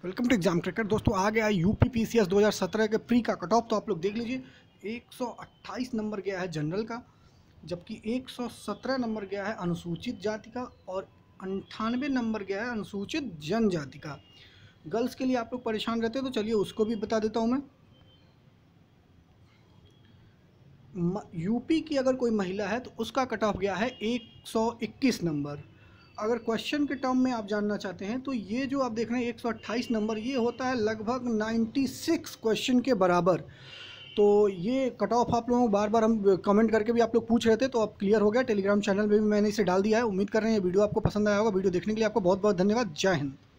Welcome to exam tracker. दोस्तों आ गया है यूपी पीसीएस 2017 के प्री का कट ऑफ। तो आप लोग देख लीजिए 128 नंबर गया है जनरल का, जबकि 117 नंबर गया है अनुसूचित जाति का और 98 नंबर गया है अनुसूचित जनजाति का। गर्ल्स के लिए आप लोग परेशान रहते हैं तो चलिए उसको भी बता देता हूँ मैं। यूपी की अगर कोई महिला है तो उसका कट ऑफ गया है 121 नंबर। अगर क्वेश्चन के टर्म में आप जानना चाहते हैं तो ये जो आप देख रहे हैं 128 नंबर, ये होता है लगभग 96 क्वेश्चन के बराबर। तो ये कट ऑफ आप लोगों को बार बार हम कमेंट करके भी आप लोग पूछ रहे थे, तो अब क्लियर हो गया। टेलीग्राम चैनल में भी मैंने इसे डाल दिया है। उम्मीद कर रहे हैं ये वीडियो आपको पसंद आया होगा। वीडियो देखने के लिए आपको बहुत बहुत धन्यवाद। जय हिंद।